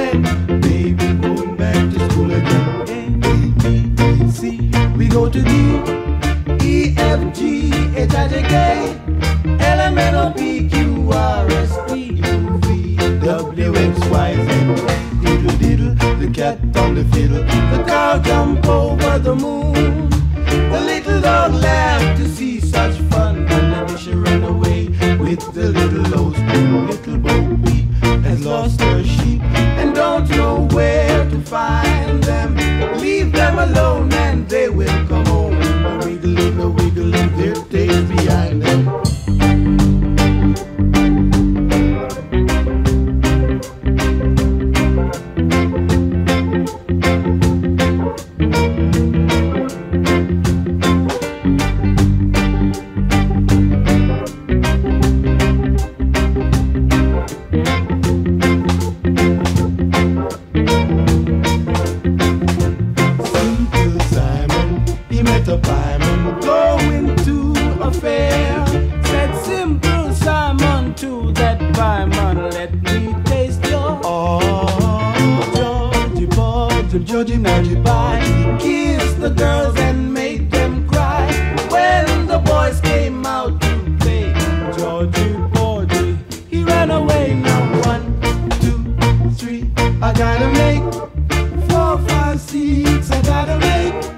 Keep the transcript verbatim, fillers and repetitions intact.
again. Baby, going back to school again. A, B, C, we go to D, E, F, G, H, I, J, K, L, M, N, O, P, Q, R, S, T, U, V, W, X, Y, Z. Diddle, diddle, the cat on the fiddle, the cow jump over the moon. The little dog laughed to see such fun, and the dish ran away with the little low spoon. Little Bo Peep has lost her sheep and don't know where to find them. Leave them alone and they will come home. A wiggling, a wiggling, their tails behind them. A pieman going to a fair. Said Simple Simon to that pieman, let me taste your oh, Georgie boys and Georgie Georgie pie. Kissed the girls and made them cry. When the boys came out to play, Georgie Georgie, he ran away. Now one, two, three, I gotta make four, five, six, I gotta make